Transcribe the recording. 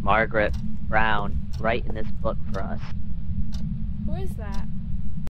Margaret Brown writing this book for us. Who is that?